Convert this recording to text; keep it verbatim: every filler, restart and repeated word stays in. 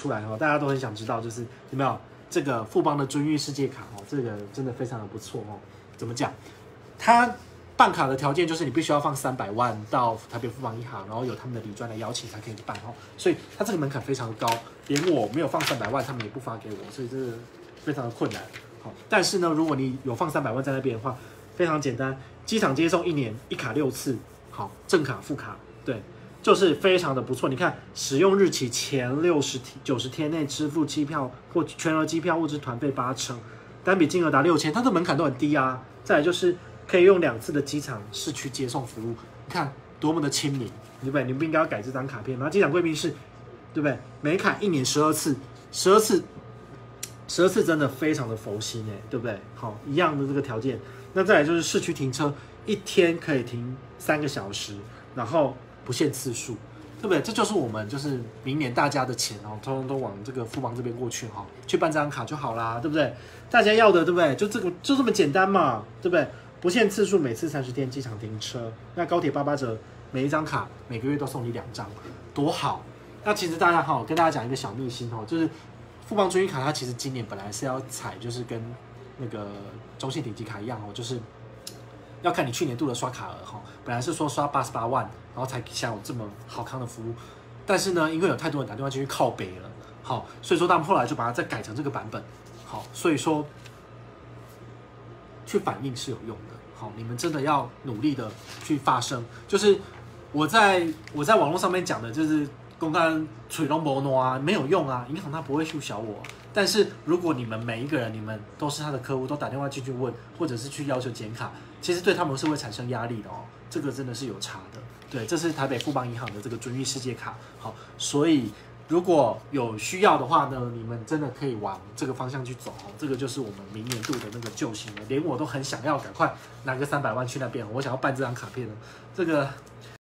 出来哦，大家都很想知道，就是有没有这个富邦的尊誉世界卡哦，这个真的非常的不错哦。怎么讲？它办卡的条件就是你必须要放三百万到台北富邦银行，然后有他们的理专来邀请才可以办哦。所以它这个门槛非常的高，连我没有放三百万，他们也不发给我，所以这个非常的困难。好，但是呢，如果你有放三百万在那边的话，非常简单，机场接送一年一卡六次，好，正卡副卡，对。就是非常的不错，你看使用日期前六十九十天内支付机票或全额机票或者团费八成，单笔金额达六千，它的门槛都很低啊。再来就是可以用两次的机场市区接送服务，你看多么的亲民，对不对？你们不应该要改这张卡片吗？机场贵宾室，对不对？每卡一年十二次，十二次，十二次真的非常的佛心哎，对不对？好，一样的这个条件。那再来就是市区停车，一天可以停三个小时，然后不限次数，对不对？这就是我们就是明年大家的钱哦，通通都往这个富邦这边过去哈，去办这张卡就好啦，对不对？大家要的对不对？就这个就这么简单嘛，对不对？不限次数，每次三十天机场停车。那高铁八八折，每一张卡每个月都送你两张，多好！那其实大家哈，跟大家讲一个小秘辛哦，就是富邦尊誉卡它其实今年本来是要采就是跟那个中信顶级卡一样哦，就是要看你去年度的刷卡额哈，本来是说刷八十八万，然后才享有这么好康的服务，但是呢，因为有太多人打电话进去靠北了，好，所以说他们后来就把它再改成这个版本，好，所以说去反映是有用的，好，你们真的要努力的去发声，就是我在我在网络上面讲的，就是公干吹龙博诺啊，没有用啊，银行它不会去小我。但是如果你们每一个人，你们都是他的客户，都打电话进去问，或者是去要求减卡，其实对他们是会产生压力的哦。这个真的是有差的。对，这是台北富邦银行的这个尊誉世界卡。好，所以如果有需要的话呢，你们真的可以往这个方向去走哦。这个就是我们明年度的那个救星了，连我都很想要赶快拿个三百万去那边，我想要办这张卡片呢。这个